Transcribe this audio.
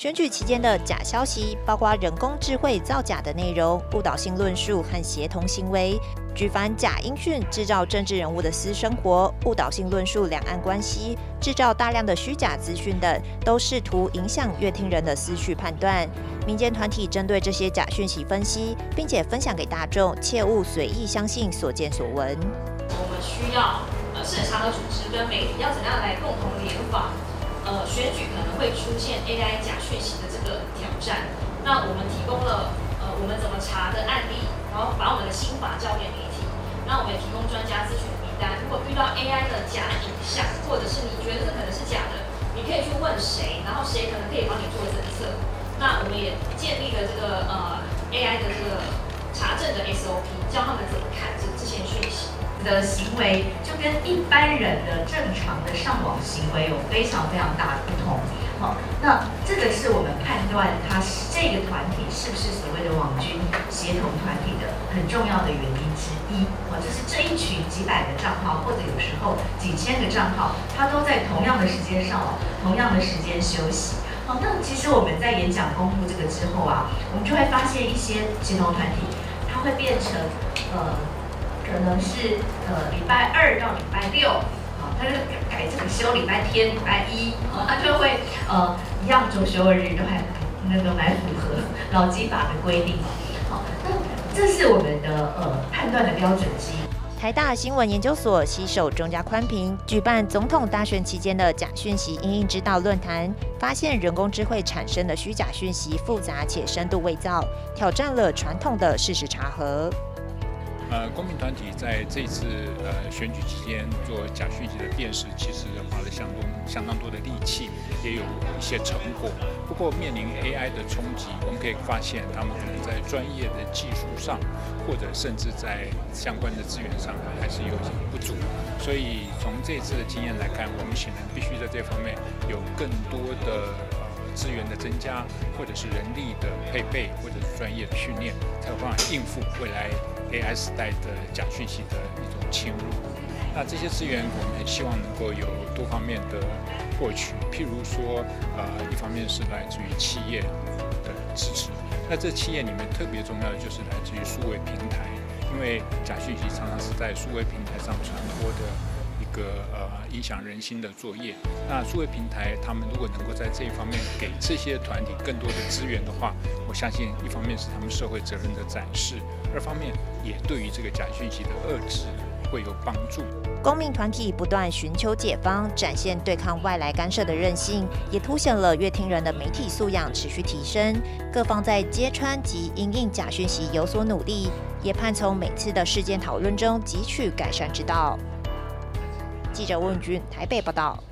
选举期间的假消息，包括人工智慧造假的内容、误导性论述和协同行为，举凡假音讯制造政治人物的私生活、误导性论述两岸关系、制造大量的虚假资讯等，都试图影响乐听人的思绪判断。民间团体针对这些假讯息分析，并且分享给大众，切勿随意相信所见所闻。 我们需要市场的组织跟媒体要怎样来共同联防？选举可能会出现 AI 假讯息的这个挑战。那我们提供了我们怎么查的案例，然后把我们的心法交给媒体。那我们也提供专家咨询名单。如果遇到 AI 的假影像，或者是你觉得这可能是假的，你可以去问谁，然后谁可能可以帮你做侦测。那我们也建立了这个AI 的这个查证的 SOP， 教他们怎么看这些讯息。 的行为就跟一般人的正常的上网行为有非常大的不同。好，那这个是我们判断它这个团体是不是所谓的网军协同团体的很重要的原因之一。好，就是这一群几百个账号，或者有时候几千个账号，它都在同样的时间上网，同样的时间休息。好，那其实我们在演讲公布这个之后啊，我们就会发现一些协同团体，它会变成可能是礼拜2到礼拜6，他就改这个休礼拜天、礼拜1，他就会一样周休2日都还蛮符合劳基法的规定。好，那这是我们的判断的标准之一。 台大新闻研究所携手中嘉宽频举办总统大选期间的假讯息因应之道论坛，发现人工智慧产生的虚假讯息复杂且深度伪造，挑战了传统的事实查核。 公民团体在这次选举期间做假讯息的辨识，其实花了相当多的力气，也有一些成果。不过面临 AI 的冲击，我们可以发现他们可能在专业的技术上，或者甚至在相关的资源上还是有些不足。所以从这次的经验来看，我们显然必须在这方面有更多的资源的增加，或者是人力的配备，或者是专业的训练，才有办法应付未来 AI 时代的假讯息的一种侵入。那这些资源，我们很希望能够有多方面的获取，譬如说，一方面是来自于企业的支持。那这企业里面特别重要的就是来自于数位平台，因为假讯息常常是在数位平台上传播的一个影响人心的作业。那数位平台他们如果能够在这一方面给这些团体更多的资源的话，我相信一方面是他们社会责任的展示，二方面也对于这个假讯息的遏制会有帮助。 公民团体不断寻求解方，展现对抗外来干涉的韧性，也凸显了乐听人的媒体素养持续提升。各方在揭穿及因应假讯息有所努力，也盼从每次的事件讨论中汲取改善之道。记者温君台北报道。